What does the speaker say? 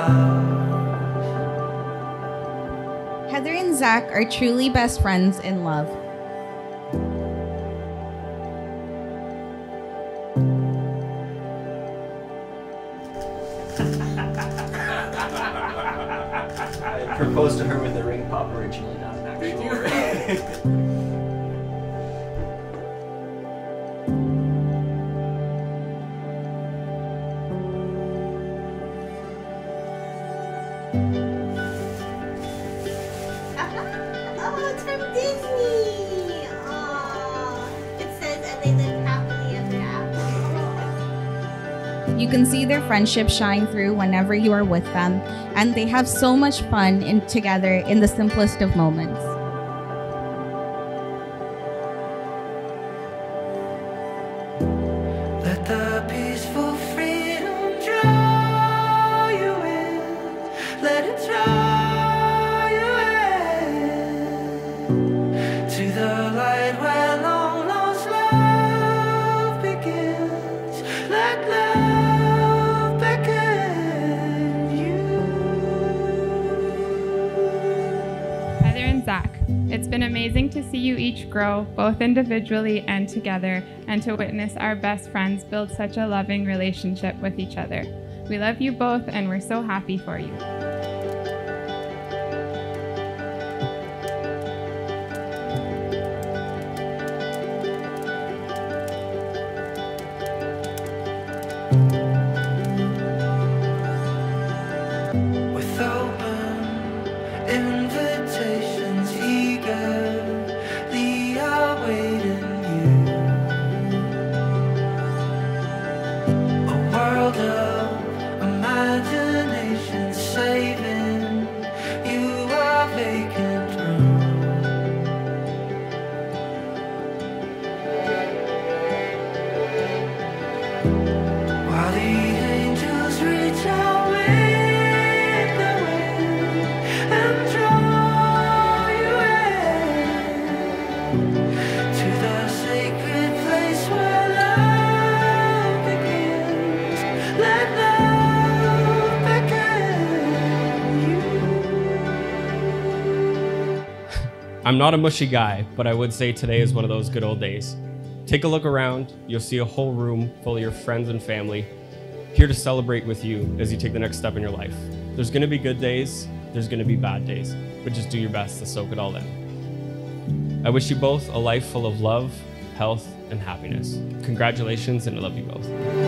Heather and Zack are truly best friends in love. I proposed to her with a ring pop originally, not an actual ring. Oh, it's from Disney! Aww. It says, and they live happily ever after. You can see their friendship shine through whenever you are with them, and they have so much fun together in the simplest of moments. Let the peaceful freedom draw you in. Let it draw you in to the light where long lost love begins. Let love beckon you. Heather and Zack, it's been amazing to see you each grow, both individually and together, and to witness our best friends build such a loving relationship with each other. We love you both, and we're so happy for you. With open invitations eagerly awaiting you, a world of imagination saving you a vacant room. While the angels reach out with the wind and draw you in to the sacred place where love begins. Let love beckon you. I'm not a mushy guy, but I would say today is one of those good old days. Take a look around, you'll see a whole room full of your friends and family here to celebrate with you as you take the next step in your life. There's gonna be good days, there's gonna be bad days, but just do your best to soak it all in. I wish you both a life full of love, health, and happiness. Congratulations, and I love you both.